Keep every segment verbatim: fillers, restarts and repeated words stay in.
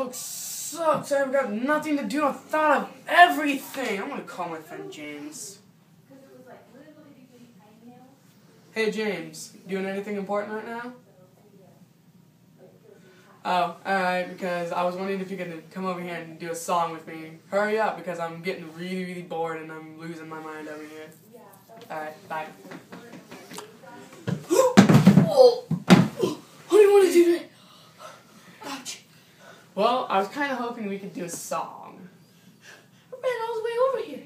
notebook sucks. I've got nothing to do. I've thought of everything. I'm gonna call my friend James. Hey James, doing anything important right now? Oh, alright, because I was wondering if you could come over here and do a song with me. Hurry up, because I'm getting really, really bored and I'm losing my mind over here. Alright, bye. Oh, what do you want to do today? Ouch. Well, I was kind of hoping we could do a song. I ran all the way over here.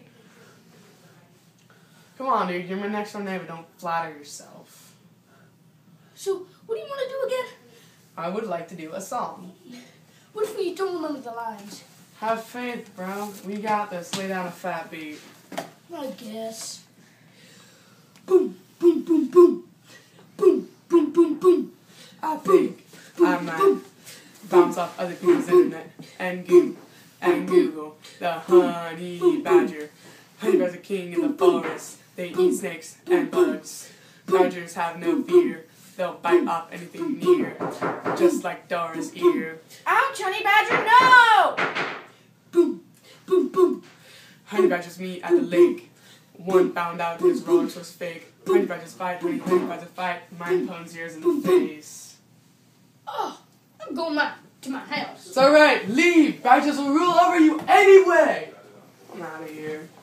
Come on, dude, you're my next door neighbor. Don't flatter yourself. So, what do you want to do again? I would like to do a song. What if we don't remember the lines? Have faith, bro. We got this. Lay down a fat beat. I guess. Boom, boom, boom, boom. Boom, boom, boom, boom. I think I might bounce off other people's internet and Google and Google the honey badger. Honey badger's a king in the forest. They eat snakes and bugs. Badgers have no fear. They'll bite off anything near, just like Dora's ear. Ouch, honey badger, no! Boom, boom, boom. Honey badgers meet at the lake. One found out his Rolex was fake. Honey badgers fight, honey, honey badgers fight. Mine phone's ears in the face. Oh, I'm going back to my house. It's alright, leave. Badgers will rule over you anyway. I'm out of here.